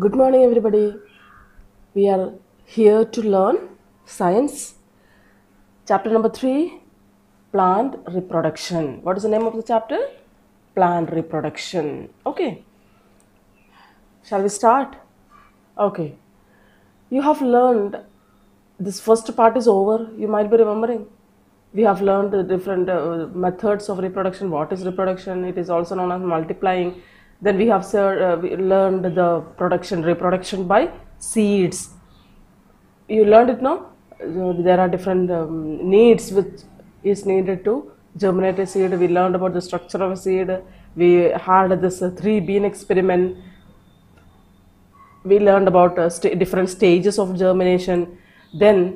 Good morning, everybody. We are here to learn science. Chapter number 3, plant reproduction. What is the name of the chapter? Plant reproduction. Okay. Shall we start? Okay. You have learned this first part is over. You might be remembering. We have learned the different methods of reproduction. What is reproduction? It is also known as multiplying. Then we have we learned the reproduction by seeds. You learned it now. There are different needs which is needed to germinate a seed. We learned about the structure of a seed. We had this 3-bean experiment. We learned about different stages of germination. Then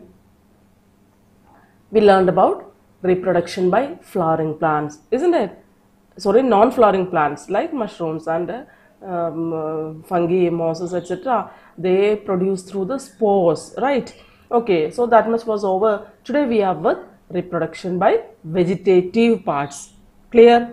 we learned about reproduction by flowering plants, isn't it? Sorry, non-flowering plants like mushrooms and fungi, mosses, etc. They produce through the spores, right? Okay, so that much was over. Today we have with reproduction by vegetative parts. Clear?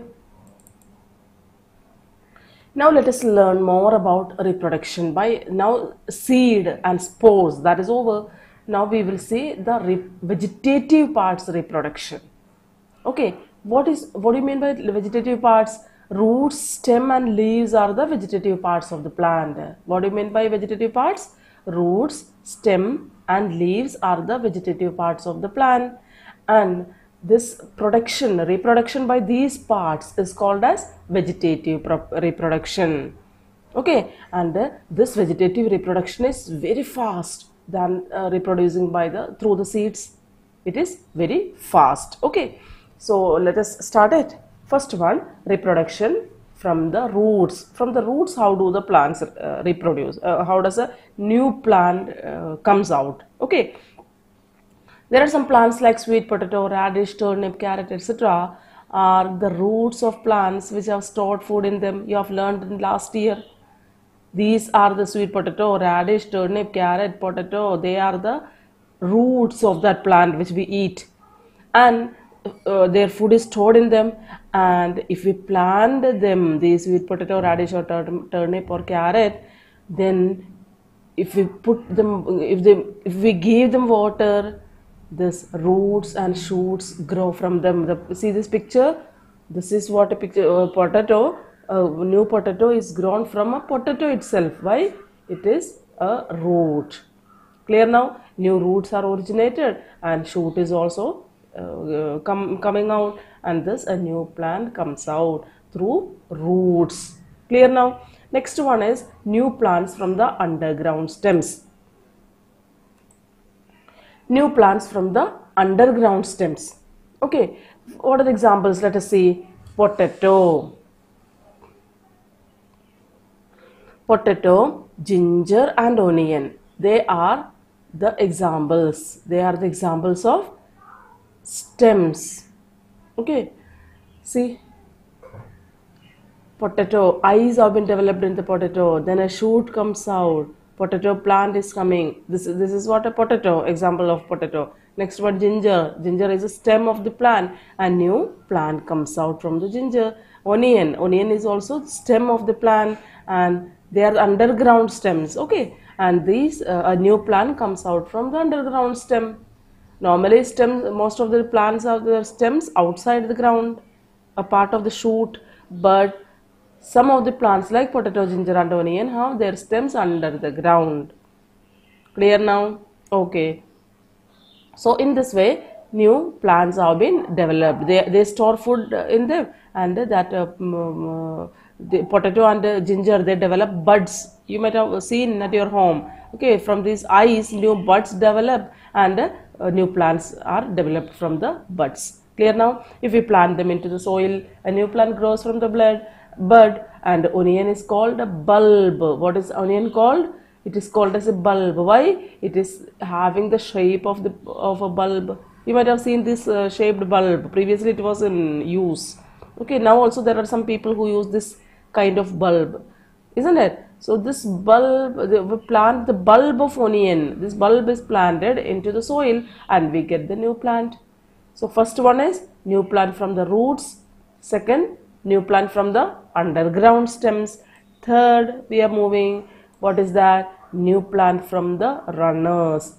Now let us learn more about reproduction by now seed and spores. That is over. Now we will see the vegetative parts reproduction. Okay, what do you mean by vegetative parts? Roots, stem and leaves are the vegetative parts of the plant. What do you mean by vegetative parts? Roots, stem and leaves are the vegetative parts of the plant, and this reproduction by these parts is called as vegetative reproduction. Okay, and this vegetative reproduction is very fast than reproducing by through the seeds. It is very fast. Okay, so let us start it. First one, reproduction from the roots. From the roots, how do the plants reproduce? How does a new plant comes out? Okay, there are some plants like sweet potato, radish, turnip, carrot, etc. are the roots of plants which have stored food in them. You have learned in last year. These are the sweet potato, radish, turnip, carrot, potato. They are the roots of that plant which we eat, and their food is stored in them. And if we plant them, these sweet potato, radish, or turnip or carrot, then if we put them, if we give them water, this roots and shoots grow from them. See this picture? This is what a picture potato. A new potato is grown from a potato itself. Why? It is a root. Clear now? New roots are originated and shoot is also coming out, and thus a new plant comes out through roots. Clear now? Next one is new plants from the underground stems. New plants from the underground stems. Okay, what are the examples? Let us see. Potato, ginger and onion. They are the examples. They are the examples of stems. Okay, see, potato, eyes have been developed in the potato, then a shoot comes out, potato plant is coming. This is what a potato, example of potato. Next one, ginger is a stem of the plant, and new plant comes out from the ginger. Onion is also stem of the plant, and they are underground stems. Okay, and these a new plant comes out from the underground stem. Normally stems, most of the plants have their stems outside the ground, a part of the shoot, but some of the plants like potato, ginger and onion have their stems under the ground. Clear now? Okay. So in this way, new plants have been developed. They store food in them, and that the potato and ginger, they develop buds. You might have seen at your home. Okay, from these eyes, new buds develop, and new plants are developed from the buds. Clear now? If we plant them into the soil, a new plant grows from the bud, and onion is called a bulb. What is onion called? It is called as a bulb. Why? It is having the shape of a bulb. You might have seen this shaped bulb. Previously it was in use. Okay, now also there are some people who use this kind of bulb, isn't it? So this bulb, we plant the bulb of onion. This bulb is planted into the soil, and we get the new plant. So first one is new plant from the roots. Second, new plant from the underground stems. Third, we are moving What is that? New plant from the runners.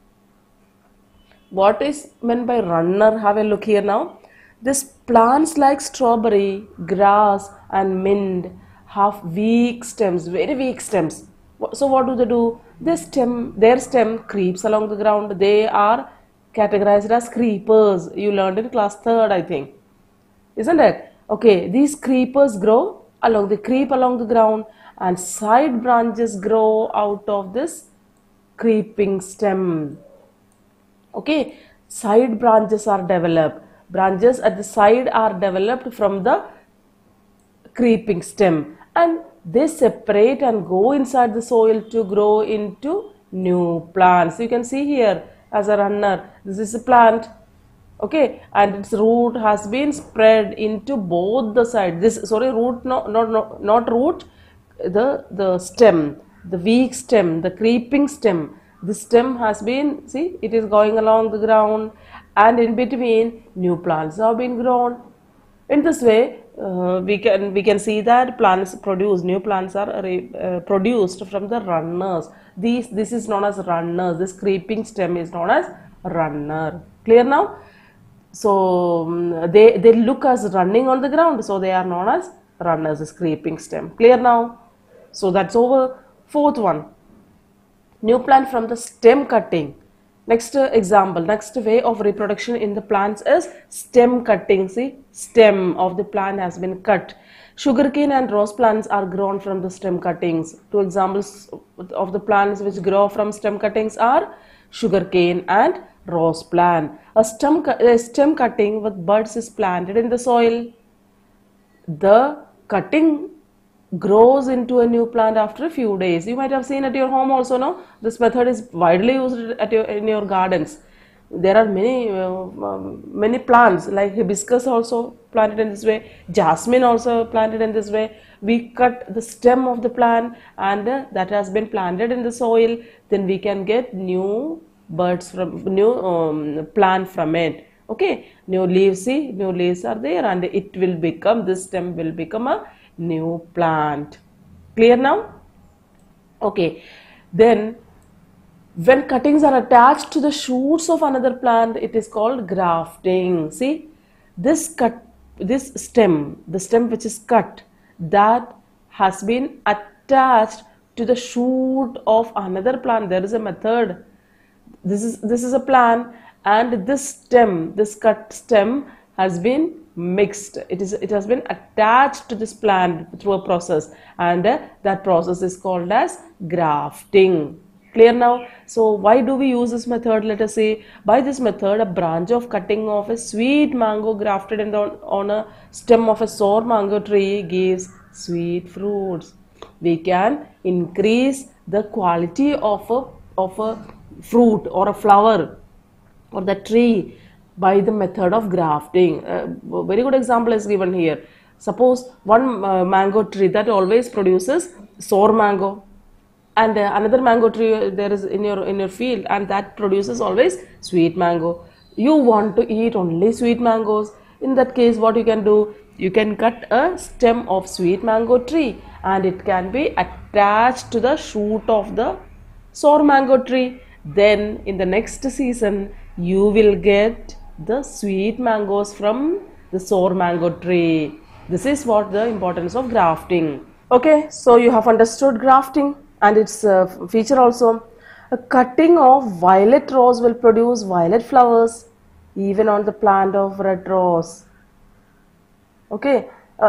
What is meant by runner? Have a look here now. These plants like strawberry, grass and mint have weak stems, very weak stems. So what do? Their stem creeps along the ground. They are categorized as creepers. You learned in class 3rd, I think. Isn't it? Okay, these creepers creep along the ground, and side branches grow out of this creeping stem. Okay, side branches are developed. Branches at the side are developed from the creeping stem, and they separate and go inside the soil to grow into new plants. You can see here as a runner, this is a plant. Okay, and its root has been spread into both the sides. Not root, the stem, the weak stem, the creeping stem. The stem has been, see, it is going along the ground, and in between new plants have been grown. In this way, we can see that new plants are produced from the runners. This is known as runners. This creeping stem is known as runner. Clear now? So they look as running on the ground, so they are known as runners. This creeping stem. Clear now? So that's over. 4th one. New plant from the stem cutting. Next example, next way of reproduction in the plants is stem cutting. See, stem of the plant has been cut. Sugarcane and rose plants are grown from the stem cuttings. 2 examples of the plants which grow from stem cuttings are sugarcane and rose plant. A stem cutting with buds is planted in the soil. The cutting grows into a new plant after a few days. You might have seen at your home also, no? This method is widely used in your gardens. There are many plants like hibiscus also planted in this way, jasmine also planted in this way. We cut the stem of the plant, and that has been planted in the soil. Then we can get new buds from new plant from it. Okay, new leaves, see, new leaves are there, and this stem will become a new plant. Clear now? Okay, then when cuttings are attached to the shoots of another plant, it is called grafting. See, the stem which is cut, that has been attached to the shoot of another plant. There is a method. This is a plant, and this cut stem has been mixed. It has been attached to this plant through a process, and that process is called as grafting. Clear now? So why do we use this method? Let us say, by this method, a branch of cutting of a sweet mango grafted on a stem of a sour mango tree gives sweet fruits. We can increase the quality of a fruit or a flower or the tree by the method of grafting. Very good example is given here. Suppose one mango tree that always produces sour mango, and another mango tree there is in your field, and that produces always sweet mango. You want to eat only sweet mangoes. In that case, what you can do? You can cut a stem of sweet mango tree, and it can be attached to the shoot of the sour mango tree. Then in the next season, you will get the sweet mangoes from the sour mango tree. This is what the importance of grafting. Okay, so you have understood grafting and its feature also. A cutting of violet rose will produce violet flowers even on the plant of red rose. Okay,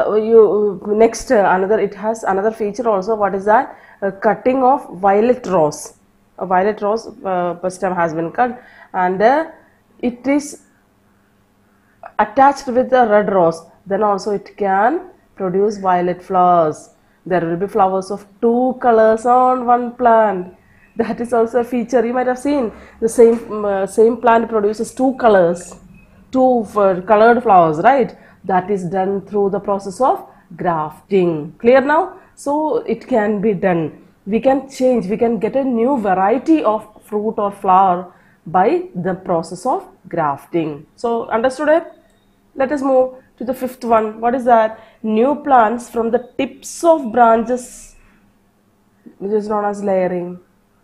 it has another feature also. What is that? A cutting of violet rose. A violet rose stem has been cut, and it is attached with the red rose. Then also it can produce violet flowers. There will be flowers of 2 colors on one plant. That is also a feature. You might have seen the same plant produces 2 colors, 2 colored flowers, right? That is done through the process of grafting. Clear now? So it can be done. We can get a new variety of fruit or flower by the process of grafting. So understood it? Let us move to the 5th one. What is that? New plants from the tips of branches which is known as layering.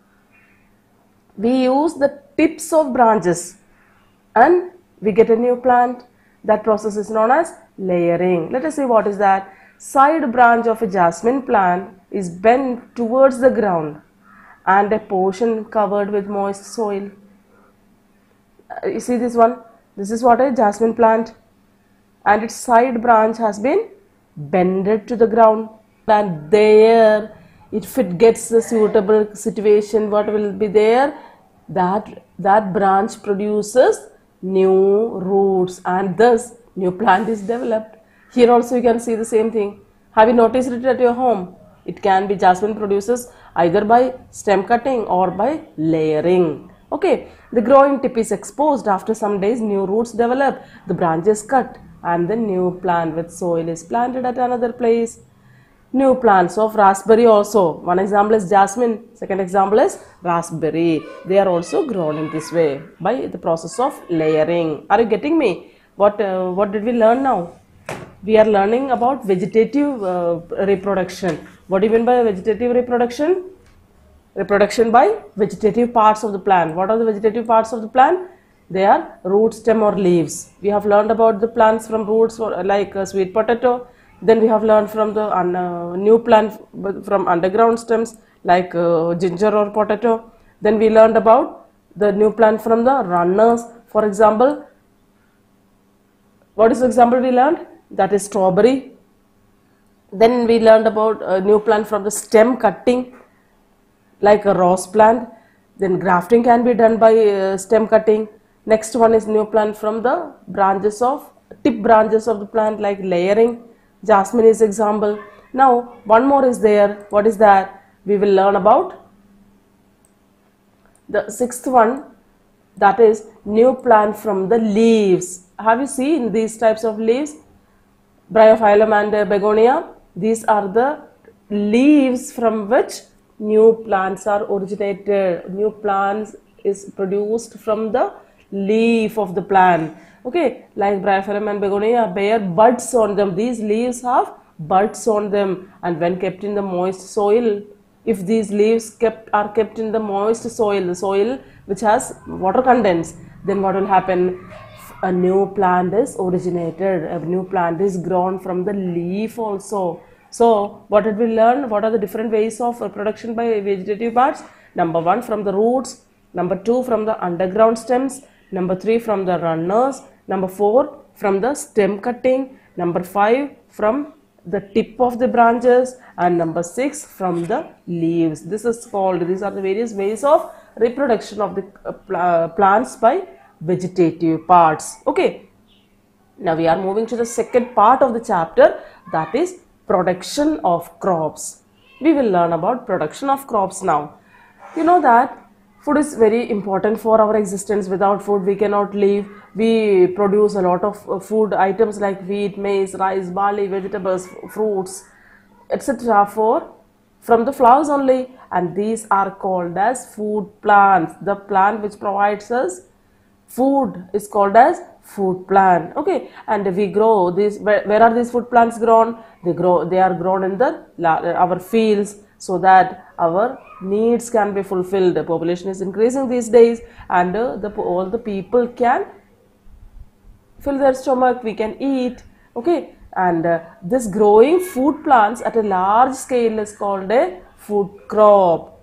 We use the tips of branches and we get a new plant. That process is known as layering. Let us see what is that. Side branch of a jasmine plant is bent towards the ground and a portion covered with moist soil. You see this one? This is what a jasmine plant, and its side branch has been bended to the ground, and there, if it gets a suitable situation, what will be there? That branch produces new roots, and thus new plant is developed. Here also you can see the same thing. Have you noticed it at your home? It can be jasmine produces either by stem cutting or by layering. Okay, the growing tip is exposed. After some days, new roots develop. The branch is cut and the new plant with soil is planted at another place. New plants of raspberry also. One example is jasmine. Second example is raspberry. They are also grown in this way by the process of layering. Are you getting me? What did we learn now? We are learning about vegetative reproduction. What do you mean by vegetative reproduction? Reproduction by vegetative parts of the plant. What are the vegetative parts of the plant? They are root, stem or leaves. We have learned about the plants from roots like sweet potato. Then we have learned from the new plant from underground stems like ginger or potato. Then we learned about the new plant from the runners. For example, what is the example we learned? That is strawberry. Then we learned about a new plant from the stem cutting like a rose plant. Then grafting can be done by stem cutting. Next one is new plant from the tip branches of the plant like layering. Jasmine is example. Now one more is there. What is that? We will learn about the sixth one, that is new plant from the leaves. Have you seen these types of leaves? Bryophyllum and begonia. These are the leaves from which new plants are originated. New plants is produced from the leaf of the plant. Okay, like Bryophyllum and begonia bear buds on them. These leaves have buds on them, and when kept in the moist soil, if these leaves are kept in the moist soil, the soil which has water contents, then what will happen? A new plant is originated. A new plant is grown from the leaf also. So what did we learn? What are the different ways of reproduction by vegetative parts? Number 1 from the roots, number 2 from the underground stems, number 3 from the runners, number 4 from the stem cutting, number 5 from the tip of the branches, and number 6 from the leaves. These are the various ways of reproduction of the plants by vegetative parts. Okay, now we are moving to the second part of the chapter, that is production of crops. We will learn about production of crops now. You know that food is very important for our existence. Without food we cannot live. We produce a lot of food items like wheat, maize, rice, barley, vegetables, fruits, etc. from the flowers only, and these are called as food plants. The plant which provides us food is called as food plant. Okay, and we grow these. Where are these food plants grown? They are grown in our fields, so that our needs can be fulfilled. The population is increasing these days, and all the people can fill their stomach. We can eat. Okay, and this growing food plants at a large scale is called a food crop.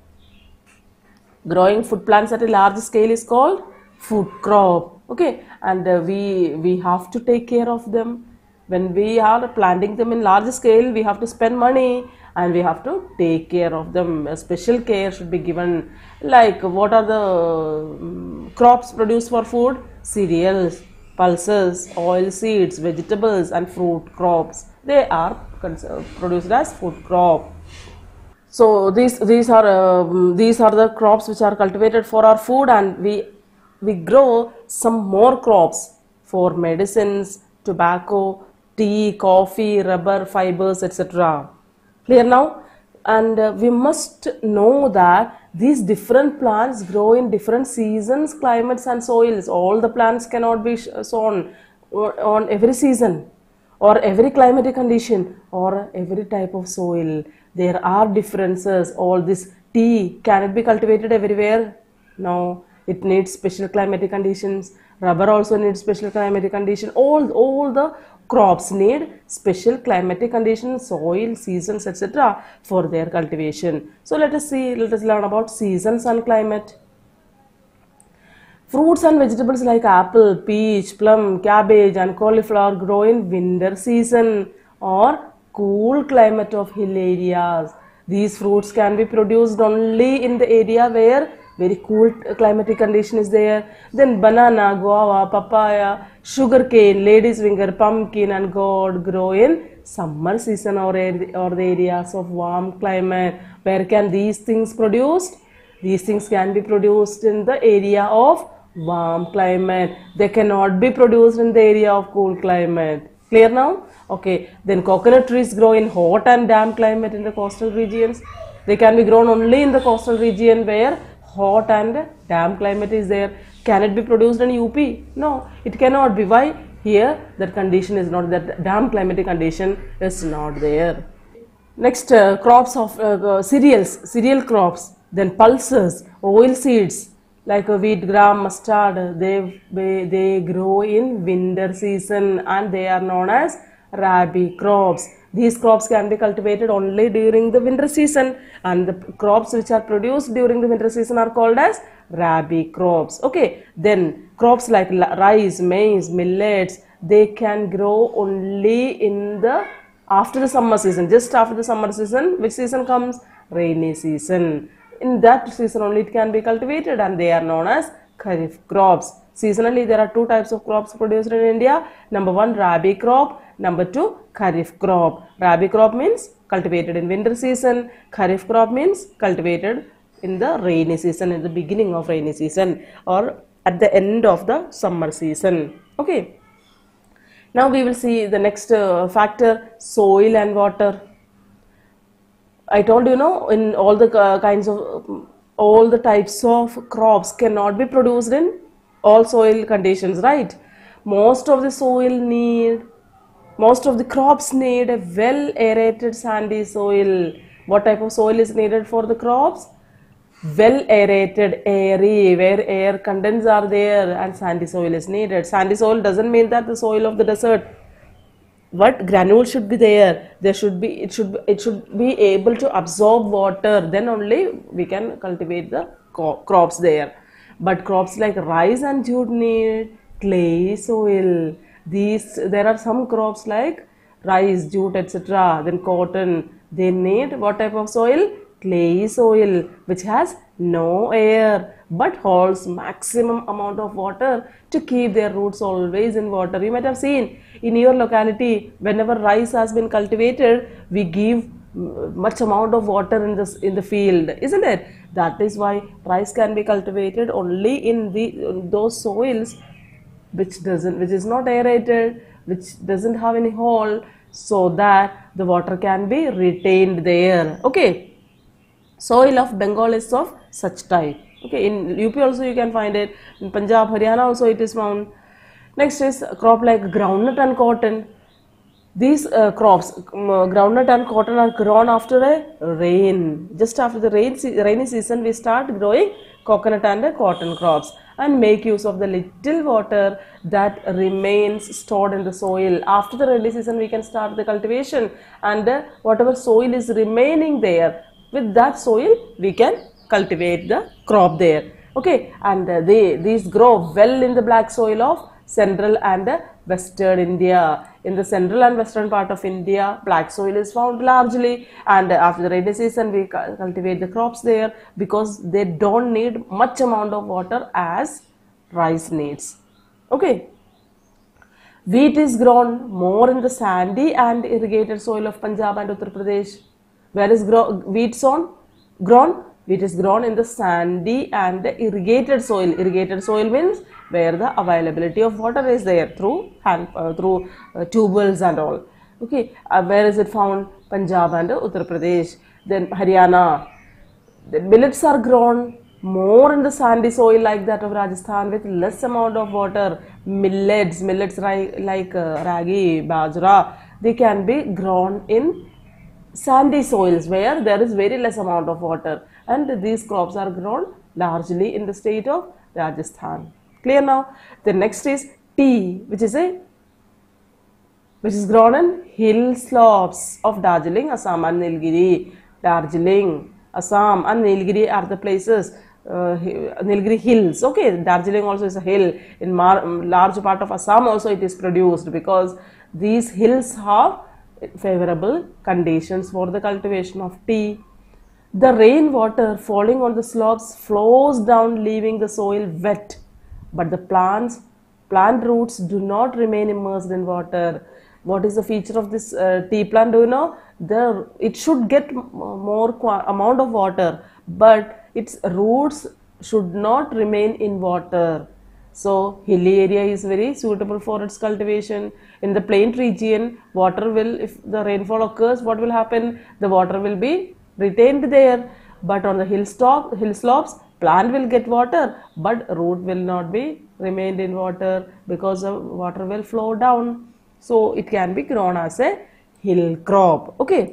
Growing food plants at a large scale is called food crop. Okay, and we have to take care of them. When we are planting them in large scale, we have to spend money and we have to take care of them. A special care should be given. Like, what are the crops produced for food? Cereals, pulses, oil seeds, vegetables and fruit crops. They are produced as food crop. So these are the crops which are cultivated for our food, and we grow some more crops for medicines, tobacco, tea, coffee, rubber, fibers, etc. Clear now? And we must know that these different plants grow in different seasons, climates and soils. All the plants cannot be sown on every season or every climatic condition or every type of soil. there are differences. All this tea, can it be cultivated everywhere? No, it needs special climatic conditions. Rubber also needs special climatic condition. All the crops need special climatic conditions, soil, seasons, etc. for their cultivation. So let us learn about seasons and climate. Fruits and vegetables like apple, peach, plum, cabbage and cauliflower grow in winter season or cool climate of hill areas. These fruits can be produced only in the area where very cool climatic condition is there. Then banana, guava, papaya, sugarcane, lady's finger, pumpkin and gourd grow in summer season or the areas of warm climate. Where can these things produced? These things can be produced in the area of warm climate. They cannot be produced in the area of cool climate. Clear now? Okay. Then coconut trees grow in hot and damp climate in the coastal regions. They can be grown only in the coastal region where hot and damp climate is there. Can it be produced in UP? No, it cannot be. Why? Here that condition is not, that damp climatic condition is not there. Next, crops of cereal crops, then pulses, oil seeds like wheat, gram, mustard, they grow in winter season and they are known as rabi crops. These crops can be cultivated only during the winter season, and the crops which are produced during the winter season are called as rabi crops. Okay, then crops like rice, maize, millets, they can grow only in the after the summer season, just after the summer season. Which season comes? Rainy season. In that season only it can be cultivated and they are known as kharif crops. Seasonally there are two types of crops produced in India. Number one, rabi crop. Number two, kharif crop. Rabi crop means cultivated in winter season. Kharif crop means cultivated in the rainy season, in the beginning of rainy season or at the end of the summer season. Okay. Now we will see the next factor, soil and water. I told you, in all the all the types of crops cannot be produced in all soil conditions, right? Most of the crops need a well aerated sandy soil. What type of soil is needed for the crops? Well aerated, airy, where air contents are there, and sandy soil is needed. Sandy soil doesn't mean that the soil of the desert. What granules should be there? It should be able to absorb water. Then only we can cultivate the crops there. But crops like rice and jute need clay soil. There are some crops like rice, jute, etc. Then cotton. They need what type of soil? Clay soil, which has no air but holds maximum amount of water to keep their roots always in water. You might have seen in your locality, whenever rice has been cultivated, we give much amount of water in the field, isn't it? That is why rice can be cultivated only in those soils which is not aerated, which doesn't have any hole, so that the water can be retained there. Okay. Soil of Bengal is of such type. Okay, in UP also you can find it. In Punjab, Haryana also it is found. Next is crop like groundnut and cotton. These crops, groundnut and cotton, are grown after a rain. Just after the rainy season, we start growing coconut and cotton crops and make use of the little water that remains stored in the soil. After the rainy season, we can start the cultivation, and whatever soil is remaining there, with that soil we can cultivate the crop there. Okay, and these grow well in the black soil of central and western India. In the central and western part of India, black soil is found largely, and after the rainy season we cultivate the crops there because they don't need much amount of water as rice needs. Okay. Wheat is grown more in the sandy and irrigated soil of Punjab and Uttar Pradesh. Where is wheat grown? Wheat is grown in the sandy and the irrigated soil. Irrigated soil means where the availability of water is there through tubers and all. Okay, where is it found? Punjab and Uttar Pradesh. Then Haryana. The millets are grown more in the sandy soil like that of Rajasthan with less amount of water. Millets like ragi, bajra, they can be grown in sandy soils where there is very less amount of water, and these crops are grown largely in the state of Rajasthan. Clear now? The next is tea, which is grown in hill slopes of Darjeeling, Assam and Nilgiri. Darjeeling, Assam and Nilgiri are the places, Nilgiri hills. Okay, Darjeeling also is a hill. In large part of Assam also it is produced, because these hills have favorable conditions for the cultivation of tea. The rainwater falling on the slopes flows down, leaving the soil wet, but the plant roots do not remain immersed in water. What is the feature of this tea plant? Do you know? It should get more amount of water, but its roots should not remain in water. So hilly area is very suitable for its cultivation. In the plain region, water will, if the rainfall occurs, what will happen? The water will be retained there. But on the hill slopes, plant will get water, but root will not be remained in water, because the water will flow down. So it can be grown as a hill crop. Okay.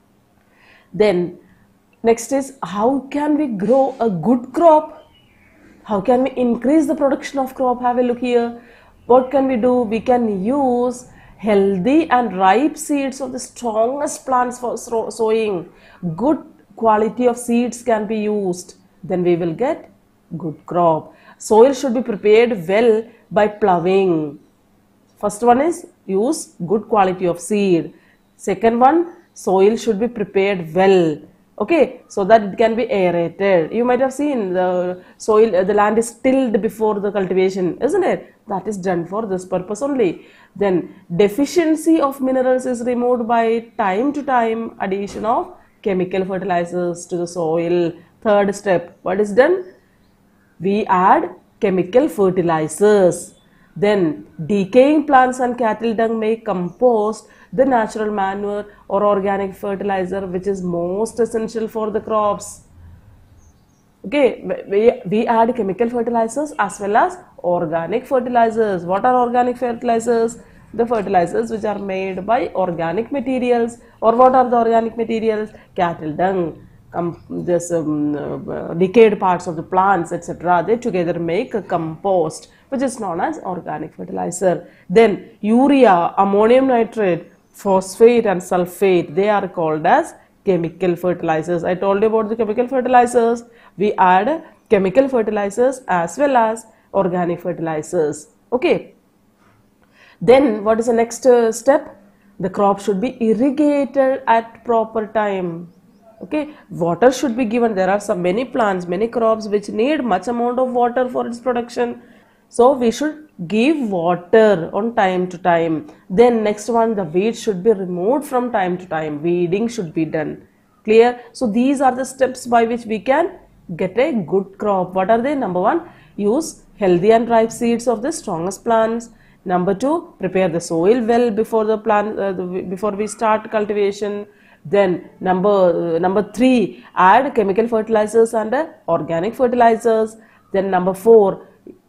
Then next is, how can we grow a good crop? How can we increase the production of crop? Have a look here. What can we do? We can use healthy and ripe seeds of the strongest plants for sowing. Good quality of seeds can be used. Then we will get good crop. Soil should be prepared well by ploughing. First one is use good quality of seed. Second one, soil should be prepared well. Okay, so that it can be aerated. You might have seen the soil, the land is tilled before the cultivation, isn't it? That is done for this purpose only. Then deficiency of minerals is removed by time to time addition of chemical fertilizers to the soil. Third step, what is done? We add chemical fertilizers. Then decaying plants and cattle dung make compost, the natural manure or organic fertilizer, which is most essential for the crops. Okay, we add chemical fertilizers as well as organic fertilizers. What are organic fertilizers? The fertilizers which are made by organic materials. Or what are the organic materials? Cattle dung, decayed parts of the plants, etc. They together make a compost, which is known as organic fertilizer. Then urea, ammonium nitrate, phosphate and sulfate, they are called as chemical fertilizers. I told you about the chemical fertilizers. We add chemical fertilizers as well as organic fertilizers. Okay. Then what is the next step? The crop should be irrigated at proper time. Okay, water should be given. There are many plants, many crops which need much amount of water for its production. So we should give water on time to time. Then next one, the weeds should be removed from time to time. Weeding should be done. Clear? So these are the steps by which we can get a good crop. What are they? Number one, use healthy and ripe seeds of the strongest plants. Number two, prepare the soil well before the before we start cultivation. Then number three, add chemical fertilizers and organic fertilizers. Then number four,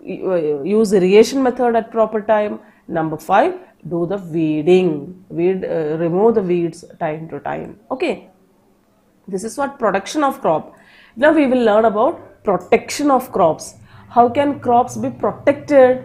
use irrigation method at proper time. Number five, do the weeding. Remove the weeds time to time. Okay, this is what production of crop. Now we will learn about protection of crops. How can crops be protected,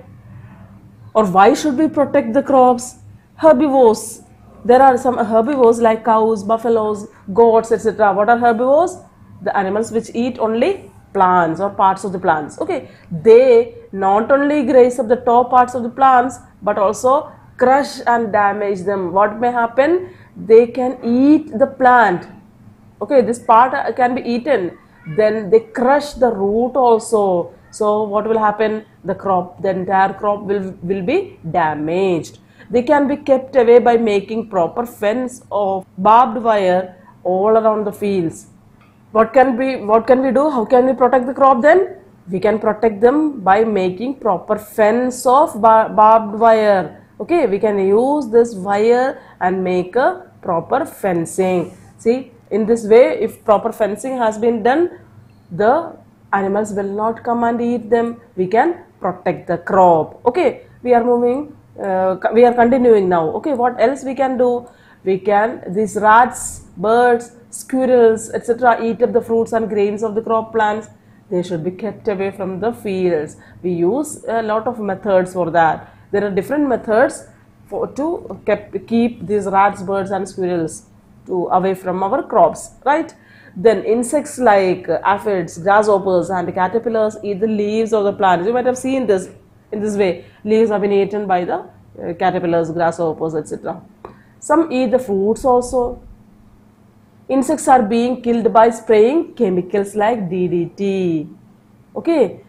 or why should we protect the crops? Herbivores. There are some herbivores like cows, buffaloes, goats, etc. What are herbivores? The animals which eat only plants or parts of the plants. Okay, they not only graze up the top parts of the plants, but also crush and damage them. What may happen? They can eat the plant. Okay, this part can be eaten. Then they crush the root also. So what will happen? The entire crop will be damaged. They can be kept away by making proper fence of barbed wire all around the fields. What can we do? How can we protect the crop then? We can protect them by making proper fence of barbed wire. Okay, we can use this wire and make a proper fencing. See, in this way, if proper fencing has been done, the animals will not come and eat them. We can protect the crop. Okay, we are continuing now. Okay, what else we can do? We can, these rats, birds, squirrels, etc. eat up the fruits and grains of the crop plants. They should be kept away from the fields. We use a lot of methods for that. There are different methods to keep these rats, birds and squirrels away from our crops, right? Then insects like aphids, grasshoppers and caterpillars eat the leaves of the plants. You might have seen this in this way. Leaves have been eaten by the caterpillars, grasshoppers, etc. Some eat the fruits also. Insects are being killed by spraying chemicals like DDT. Okay,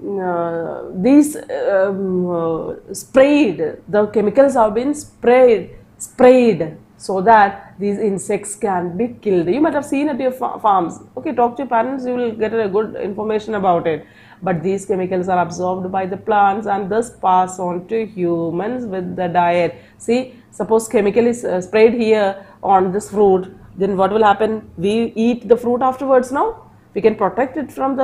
these sprayed, the chemicals have been sprayed so that these insects can be killed. You might have seen at your farms. Okay, talk to your parents, you will get a good information about it. But these chemicals are absorbed by the plants and thus pass on to humans with the diet. See, suppose chemical is sprayed here on this fruit, then what will happen? We eat the fruit afterwards now. We can protect it from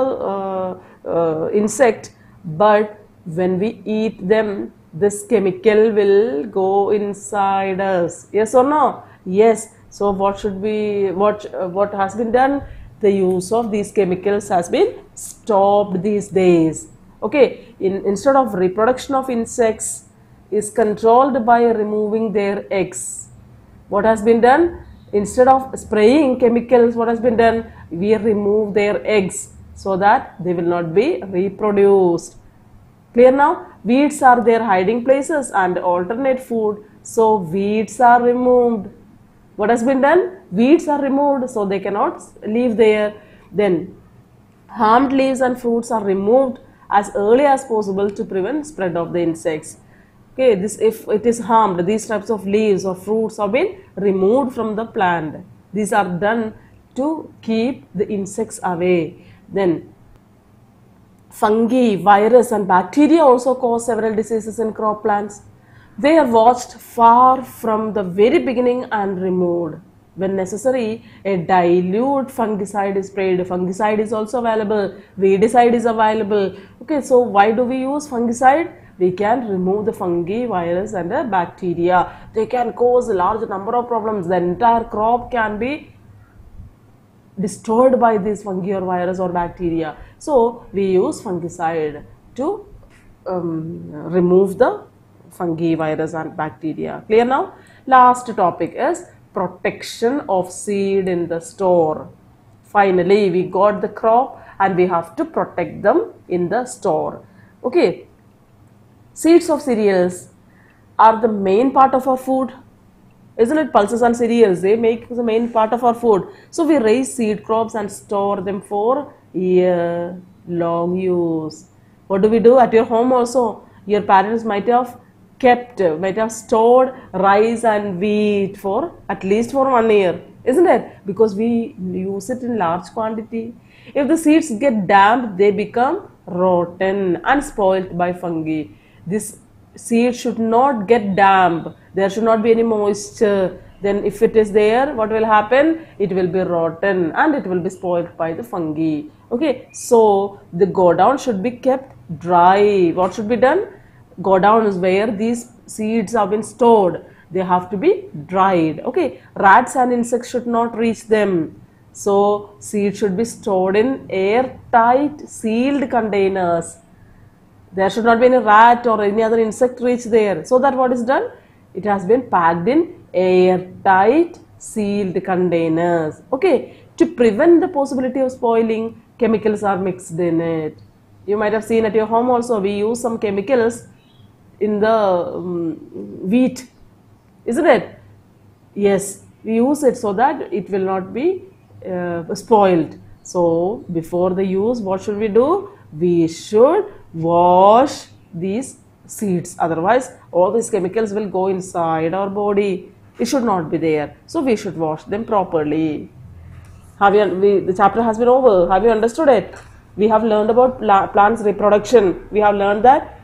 the insect, but when we eat them, this chemical will go inside us. Yes or no? Yes. So what should be, what has been done? The use of these chemicals has been stopped these days. Okay, instead of reproduction of insects is controlled by removing their eggs. What has been done? Instead of spraying chemicals, what has been done? We remove their eggs so that they will not be reproduced. Clear now? Weeds are their hiding places and alternate food. So weeds are removed. What has been done? Weeds are removed so they cannot live there. Then harmed leaves and fruits are removed as early as possible to prevent spread of the insects. Okay, this, if it is harmed, these types of leaves or fruits have been removed from the plant. These are done to keep the insects away. Then fungi, virus and bacteria also cause several diseases in crop plants. They are watched far from the very beginning and removed. When necessary, a dilute fungicide is sprayed. Fungicide is also available. Weedicide is available. Okay, so why do we use fungicide? We can remove the fungi, virus and the bacteria. They can cause a large number of problems. The entire crop can be destroyed by this fungi or virus or bacteria. So we use fungicide to remove the fungi, virus and bacteria. Clear now? Last topic is protection of seed in the store. Finally, we got the crop and we have to protect them in the store. Okay. Seeds of cereals are the main part of our food. Isn't it? Pulses and cereals, they make the main part of our food. So we raise seed crops and store them for year-long use. What do we do at your home also? Your parents might have stored rice and wheat for at least for 1 year, isn't it? Because we use it in large quantity. If the seeds get damp, they become rotten and spoiled by fungi. This seed should not get damp. There should not be any moisture. Then if it is there, what will happen? It will be rotten and it will be spoiled by the fungi. Okay, so the godown should be kept dry. What should be done? Godown is where these seeds have been stored. They have to be dried. Okay, rats and insects should not reach them. So seeds should be stored in airtight sealed containers. There should not be any rat or any other insect reach there. So that what is done? It has been packed in airtight sealed containers. Okay, to prevent the possibility of spoiling, chemicals are mixed in it. You might have seen at your home also, we use some chemicals in the wheat, isn't it? Yes, we use it so that it will not be spoiled. So before the use, what should we do? We should wash these seeds, otherwise all these chemicals will go inside our body. It should not be there. So we should wash them properly. The chapter has been over. Have you understood it? We have learned about plants reproduction. We have learned that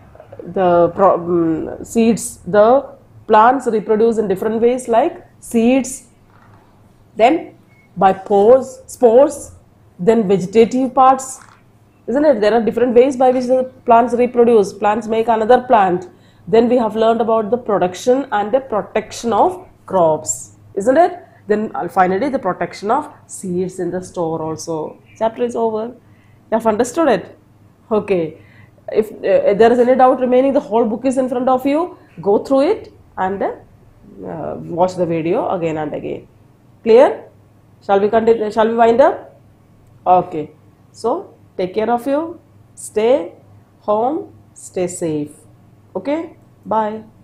the seeds, the plants reproduce in different ways, like seeds, then by spores, then vegetative parts. Isn't it? There are different ways by which the plants reproduce. Plants make another plant. Then we have learned about the production and the protection of crops. isn't it? Then finally the protection of seeds in the store also. Chapter is over. You have understood it? Okay. If there is any doubt remaining, the whole book is in front of you. Go through it and watch the video again and again. Clear? Shall we continue? Shall we wind up? Okay. So take care of you. Stay home. Stay safe. Okay. Bye.